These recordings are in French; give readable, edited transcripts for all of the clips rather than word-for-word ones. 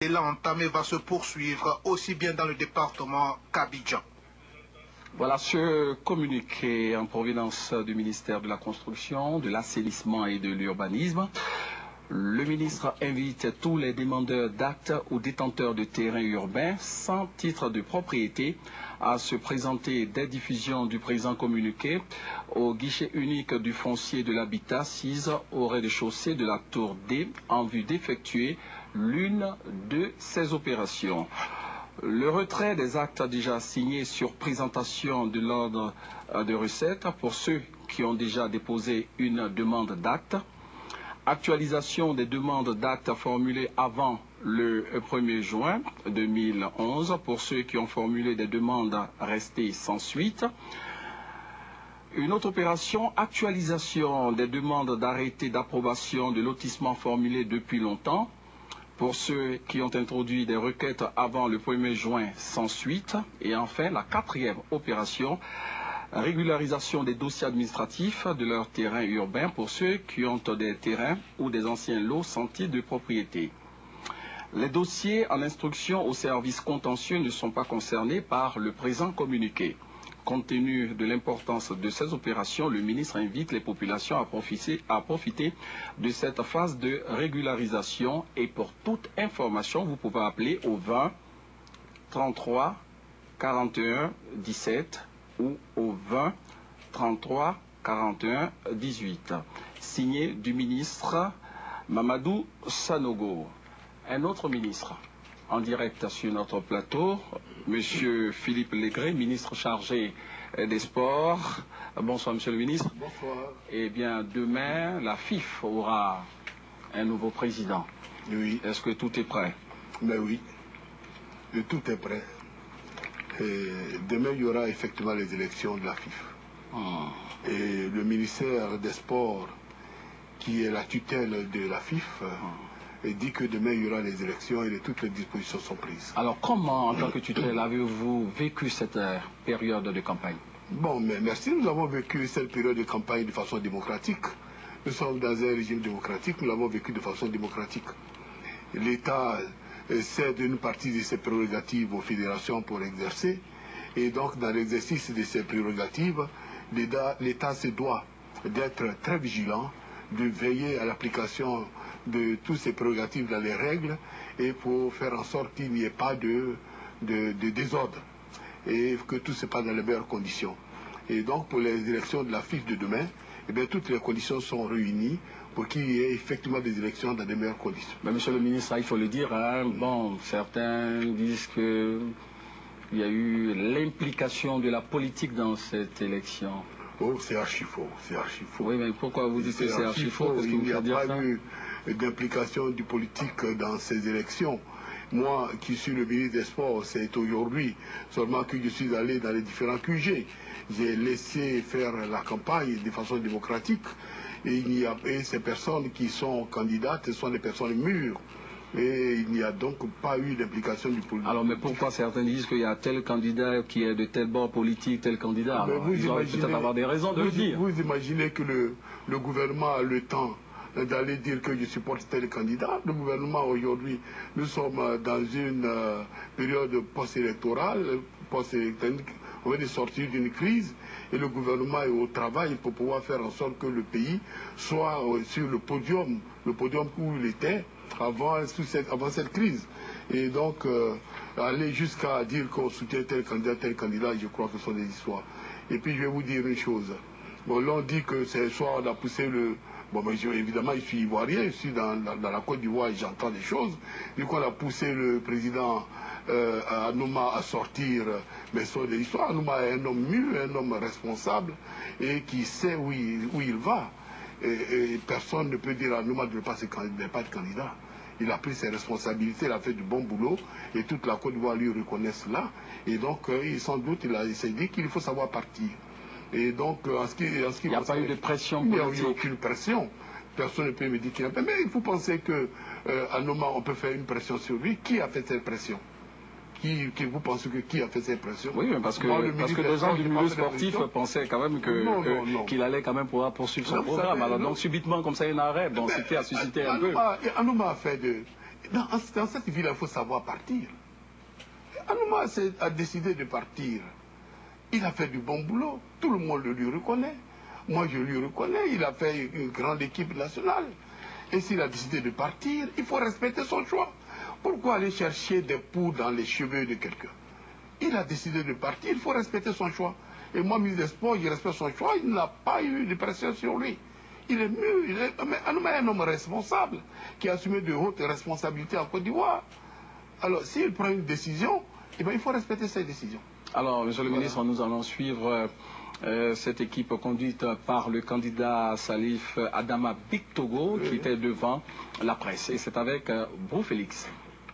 l'élan entamé va se poursuivre aussi bien dans le département qu'Abidjan. Voilà ce communiqué en provenance du ministère de la Construction, de l'Assainissement et de l'Urbanisme. Le ministre invite tous les demandeurs d'actes ou détenteurs de terrains urbains sans titre de propriété à se présenter dès diffusion du présent communiqué au guichet unique du foncier de l'habitat SIS au rez-de-chaussée de la tour D en vue d'effectuer l'une de ces opérations. Le retrait des actes déjà signés sur présentation de l'ordre de recette pour ceux qui ont déjà déposé une demande d'acte. Actualisation des demandes d'actes formulées avant le 1er juin 2011 pour ceux qui ont formulé des demandes restées sans suite. Une autre opération, actualisation des demandes d'arrêté d'approbation de lotissement formulées depuis longtemps. Pour ceux qui ont introduit des requêtes avant le 1er juin sans suite. Et enfin, la quatrième opération, régularisation des dossiers administratifs de leurs terrains urbains pour ceux qui ont des terrains ou des anciens lots sans titre de propriété. Les dossiers en instruction au service contentieux ne sont pas concernés par le présent communiqué. Compte tenu de l'importance de ces opérations, le ministre invite les populations à profiter de cette phase de régularisation. Et pour toute information, vous pouvez appeler au 20 33 41 17 ou au 20 33 41 18. Signé du ministre Mamadou Sanogo. Un autre ministre en direct sur notre plateau, Monsieur Philippe Légré, ministre chargé des Sports. Bonsoir, Monsieur le ministre. Bonsoir. Eh bien, demain, la FIF aura un nouveau président. Oui. Est-ce que tout est prêt? Ben oui, tout est prêt. Et demain, il y aura effectivement les élections de la FIF. Et le ministère des Sports, qui est la tutelle de la FIF, et dit que demain il y aura les élections et toutes les dispositions sont prises. Alors comment, en tant que tutelle, avez-vous vécu cette période de campagne? Bon, mais merci, nous avons vécu cette période de campagne de façon démocratique. Nous sommes dans un régime démocratique, nous l'avons vécu de façon démocratique. L'État cède une partie de ses prérogatives aux fédérations pour exercer. Et donc, dans l'exercice de ses prérogatives, l'État se doit d'être très vigilant, de veiller à l'application de toutes ces prérogatives dans les règles et pour faire en sorte qu'il n'y ait pas de désordre et que tout se passe dans les meilleures conditions. Et donc pour les élections de la FIF de demain, eh bien, toutes les conditions sont réunies pour qu'il y ait effectivement des élections dans les meilleures conditions. Mais monsieur le ministre, il faut le dire, hein, bon, certains disent qu'il y a eu l'implication de la politique dans cette élection. Oh, c'est archi faux, c'est archi faux. Oui, mais pourquoi vous dites que c'est archi faux? Il n'y a pas eu d'implication du politique dans ces élections. Moi, qui suis le ministre des Sports, c'est aujourd'hui seulement que je suis allé dans les différents QG. J'ai laissé faire la campagne de façon démocratique. Et ces personnes qui sont candidates sont des personnes mûres. Et il n'y a donc pas eu d'implication du politique. Alors, mais pourquoi certains disent qu'il y a tel candidat qui est de tel bord politique, tel candidat? Alors, ils doivent peut-être avoir des raisons de le dire. Vous imaginez que le gouvernement a le temps d'aller dire que je supporte tel candidat? Le gouvernement aujourd'hui, nous sommes dans une période post-électorale, on vient de sortir d'une crise et le gouvernement est au travail pour pouvoir faire en sorte que le pays soit sur le podium où il était avant cette crise. Et donc, aller jusqu'à dire qu'on soutient tel candidat, je crois que ce sont des histoires. Et puis, je vais vous dire une chose. Bon, l'on dit que c'est soit on a poussé le... Bon, mais évidemment, je suis ivoirien, je suis dans la Côte d'Ivoire et j'entends des choses. Du coup, on a poussé le président Anouma à sortir, mais ce sont des histoires. Anouma est un homme mûr, un homme responsable et qui sait où il va. Et personne ne peut dire à Anouma de ne pas être candidat. Il a pris ses responsabilités, il a fait du bon boulot et toute la Côte d'Ivoire lui reconnaît cela. Et donc, sans doute, il s'est dit qu'il faut savoir partir. Et donc, il n'y a pas eu de pression politique. Il n'y a eu aucune pression. Personne ne peut me dire qu'il n'y a pas. Mais vous pensez qu'à Noma, on peut faire une pression sur lui? Qui a fait cette pression? Vous pensez que qui a fait cette pression? Oui, parce que les gens du milieu sportif pensaient quand même qu'il allait quand même pouvoir poursuivre son programme. Alors donc subitement, comme ça, il y a un arrêt. Bon, c'était à susciter un peu. Anouma a fait Dans cette ville, il faut savoir partir. Anouma a décidé de partir. Il a fait du bon boulot. Tout le monde le lui reconnaît. Moi, je lui reconnais. Il a fait une grande équipe nationale. Et s'il a décidé de partir, il faut respecter son choix. Pourquoi aller chercher des poux dans les cheveux de quelqu'un? Il a décidé de partir, il faut respecter son choix. Et moi, ministre des Sports, je respecte son choix. Il n'a pas eu de pression sur lui. Il est mieux. Anouma est un homme responsable qui a assumé de hautes responsabilités en Côte d'Ivoire. Alors, s'il prend une décision, eh bien, il faut respecter cette décision. Alors, monsieur le ministre, nous allons suivre cette équipe conduite par le candidat Salif Adama Bictogo qui était devant la presse. Et c'est avec Brou Félix.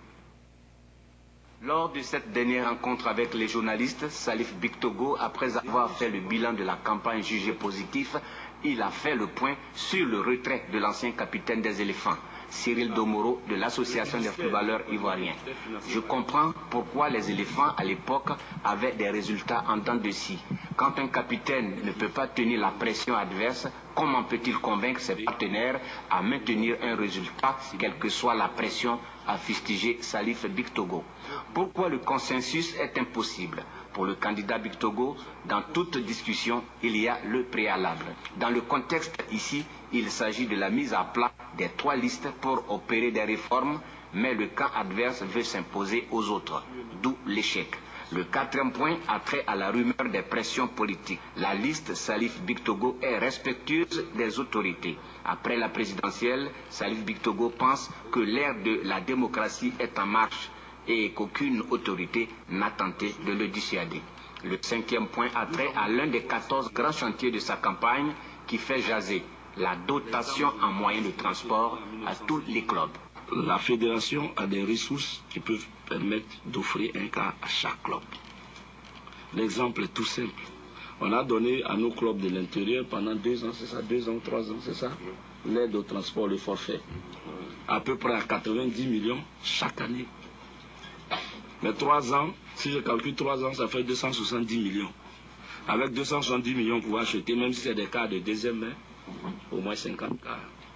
Lors de cette dernière rencontre avec les journalistes, Salif Bictogo, après avoir fait le bilan de la campagne jugée positif, il a fait le point sur le retrait de l'ancien capitaine des éléphants, Cyril Domoro, de l'association des footballeurs ivoiriens. Je comprends pourquoi les éléphants à l'époque avaient des résultats en dents de scie. Quand un capitaine ne peut pas tenir la pression adverse, comment peut-il convaincre ses partenaires à maintenir un résultat, quelle que soit la pression, a fustigé Salif Bictogo. Pourquoi le consensus est impossible? Pour le candidat Bictogo, dans toute discussion, il y a le préalable. Dans le contexte ici, il s'agit de la mise à plat des 3 listes pour opérer des réformes, mais le camp adverse veut s'imposer aux autres, d'où l'échec. Le 4e point a trait à la rumeur des pressions politiques. La liste Salif Bictogo est respectueuse des autorités. Après la présidentielle, Salif Bictogo pense que l'ère de la démocratie est en marche et qu'aucune autorité n'a tenté de le dissuader. Le 5e point a trait à l'un des 14 grands chantiers de sa campagne qui fait jaser, la dotation en moyens de transport à tous les clubs. La fédération a des ressources qui peuvent permettre d'offrir un car à chaque club. L'exemple est tout simple. On a donné à nos clubs de l'intérieur pendant 2 ans, c'est ça, 2 ans, 3 ans, c'est ça, l'aide au transport, le forfait. À peu près à 90 millions chaque année. Mais 3 ans, si je calcule 3 ans, ça fait 270 millions. Avec 270 millions, on pouvait acheter, même si c'est des cars de deuxième main, au moins 50 cars.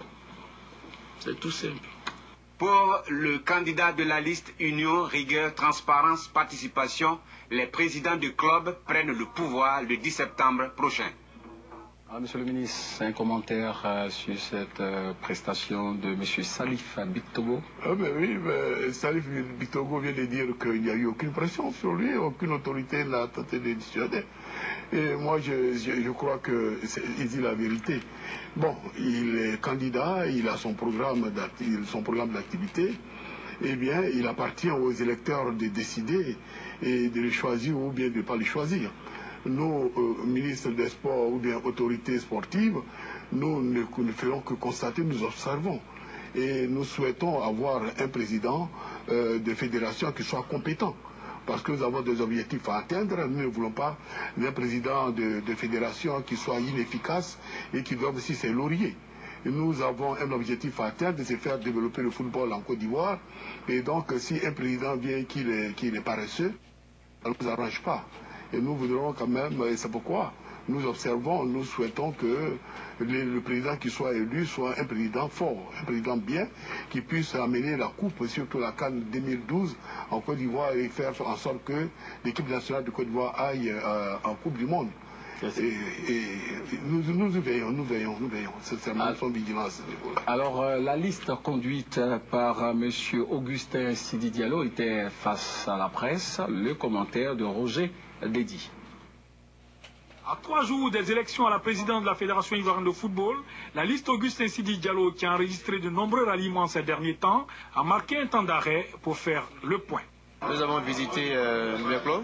C'est tout simple. Pour le candidat de la liste Union, Rigueur, Transparence, Participation, les présidents du club prennent le pouvoir le 10 septembre prochain. Monsieur le ministre, un commentaire sur cette prestation de M. Salif Bictogo. Oui, Salif Bictogo vient de dire qu'il n'y a eu aucune pression sur lui, aucune autorité n'a tenté de dissuader. Et moi, je crois qu'il dit la vérité. Bon, il est candidat, il a son programme d'activité. Eh bien, il appartient aux électeurs de décider et de le choisir ou bien de ne pas le choisir. Nous, ministres des Sports ou bien autorités sportives, nous ne ferons que constater, nous observons. Et nous souhaitons avoir un président de fédération qui soit compétent. Parce que nous avons des objectifs à atteindre, nous ne voulons pas un président de fédération qui soit inefficace et qui doive aussi ses lauriers. Nous avons un objectif à atteindre, c'est faire développer le football en Côte d'Ivoire. Et donc, si un président vient qui est paresseux, ça ne nous arrange pas. Et nous voudrons quand même, et c'est pourquoi nous observons, nous souhaitons que le président qui soit élu soit un président fort, un président bien, qui puisse amener la coupe, surtout la CAN 2012 en Côte d'Ivoire et faire en sorte que l'équipe nationale de Côte d'Ivoire aille en Coupe du Monde. Et nous veillons, sincèrement, nous sommes vigilants à ce niveau-là. Alors, la liste conduite par M. Augustin Sidi Diallo était face à la presse, le commentaire de Roger Dédi. À 3 jours des élections à la présidence de la Fédération ivoirienne de football, la liste Augustin Sidi Diallo, qui a enregistré de nombreux ralliements ces derniers temps, a marqué un temps d'arrêt pour faire le point. Nous avons visité les clubs,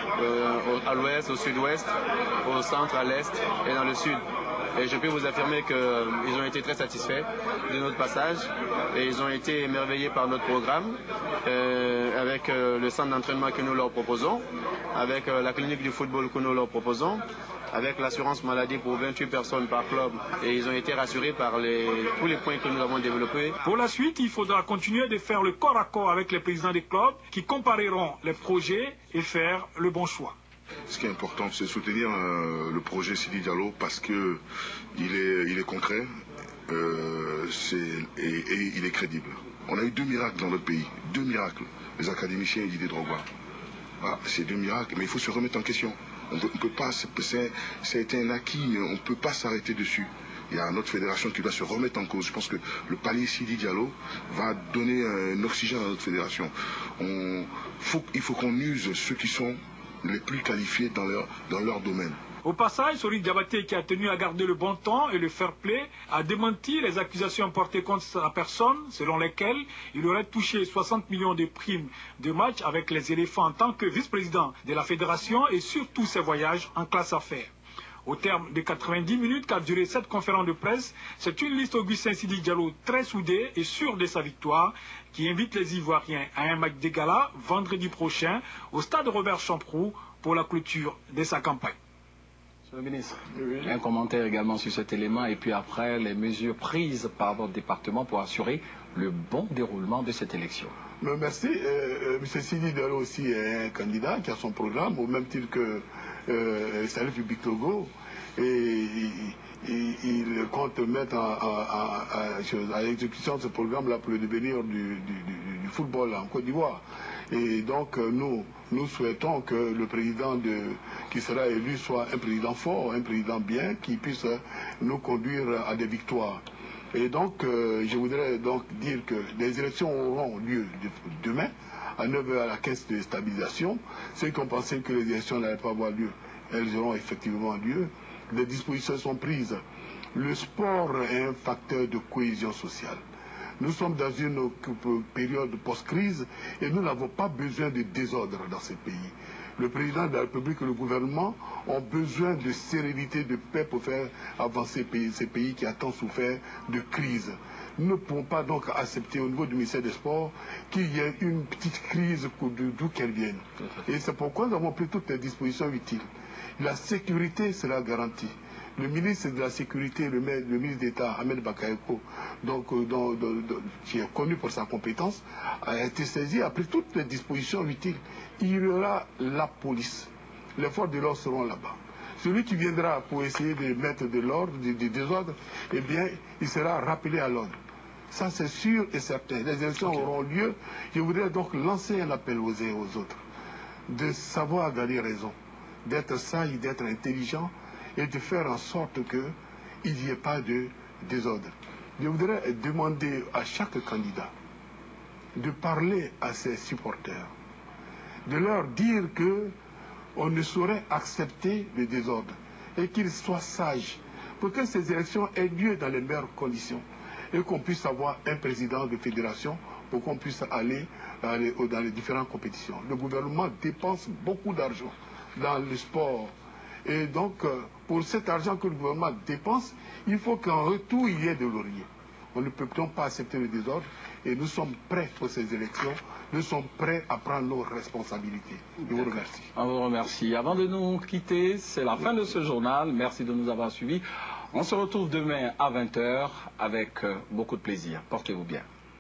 à l'ouest, au sud-ouest, au centre, à l'est et dans le sud. Et je peux vous affirmer qu'ils ont été très satisfaits de notre passage et ils ont été émerveillés par notre programme, avec le centre d'entraînement que nous leur proposons, avec la clinique du football que nous leur proposons, avec l'assurance maladie pour 28 personnes par club. Et ils ont été rassurés par tous les points que nous avons développés. Pour la suite, il faudra continuer de faire le corps à corps avec les présidents des clubs qui compareront les projets et faire le bon choix. Ce qui est important, c'est soutenir le projet Sidi Diallo parce qu'il est concret et il est crédible. On a eu 2 miracles dans notre pays. 2 miracles. Les académiciens et Didier Drogba. Voilà, c'est 2 miracles, mais il faut se remettre en question. On peut pas, c'est un acquis, on ne peut pas s'arrêter dessus. Il y a notre fédération qui doit se remettre en cause. Je pense que le palier Sidi Diallo va donner un oxygène à notre fédération. Il faut qu'on use ceux qui sont les plus qualifiés dans leur domaine. Au passage, Sori Diabaté, qui a tenu à garder le bon temps et le fair play, a démenti les accusations portées contre sa personne, selon lesquelles il aurait touché 60 millions de primes de match avec les éléphants en tant que vice-président de la fédération et surtout ses voyages en classe affaires. Au terme de 90 minutes qu'a duré cette conférence de presse, c'est une liste Augustin Sidi Diallo très soudée et sûre de sa victoire qui invite les Ivoiriens à un match de gala vendredi prochain au stade Robert Champroux pour la clôture de sa campagne. Monsieur le ministre, un commentaire également sur cet élément et puis après les mesures prises par votre département pour assurer le bon déroulement de cette élection. Merci. M. Sidi Diallo aussi est un candidat qui a son programme, au même titre que Salif Bictogo. Et il compte mettre à l'exécution de ce programme-là pour le devenir du football en Côte d'Ivoire. Et donc nous souhaitons que le président qui sera élu soit un président fort, un président bien, qui puisse nous conduire à des victoires. Et donc je voudrais donc dire que les élections auront lieu demain à 9h à la caisse de stabilisation. Ceux qui ont pensé que les élections n'allaient pas avoir lieu, elles auront effectivement lieu. Les dispositions sont prises. Le sport est un facteur de cohésion sociale. Nous sommes dans une période post-crise et nous n'avons pas besoin de désordre dans ce pays. Le président de la République et le gouvernement ont besoin de sérénité, de paix pour faire avancer ces pays qui ont tant souffert de crise. Nous ne pouvons pas donc accepter au niveau du ministère des Sports qu'il y ait une petite crise d'où qu'elle vienne. Et c'est pourquoi nous avons pris toutes les dispositions utiles. La sécurité sera garantie. Le ministre de la Sécurité, le ministre d'État, Ahmed Bakayoko, qui est connu pour sa compétence, a été saisi, a pris toutes les dispositions utiles. Il y aura la police. Les forces de l'ordre seront là-bas. Celui qui viendra pour essayer de mettre de l'ordre, du désordre, eh bien, il sera rappelé à l'ordre. Ça, c'est sûr et certain. Les élections auront lieu. Je voudrais donc lancer un appel aux uns et aux autres de savoir garder raison, d'être sage, d'être intelligent, et de faire en sorte qu'il n'y ait pas de désordre. Je voudrais demander à chaque candidat de parler à ses supporters, de leur dire qu'on ne saurait accepter le désordre et qu'ils soient sages pour que ces élections aient lieu dans les meilleures conditions et qu'on puisse avoir un président de fédération pour qu'on puisse aller dans les différentes compétitions. Le gouvernement dépense beaucoup d'argent dans le sport. Et donc, pour cet argent que le gouvernement dépense, il faut qu'en retour, il y ait de lauriers. On ne peut donc pas accepter le désordre et nous sommes prêts pour ces élections. Nous sommes prêts à prendre nos responsabilités. Je vous remercie. On vous remercie. Avant de nous quitter, c'est la fin de ce journal. Merci de nous avoir suivis. On se retrouve demain à 20h avec beaucoup de plaisir. Portez-vous bien.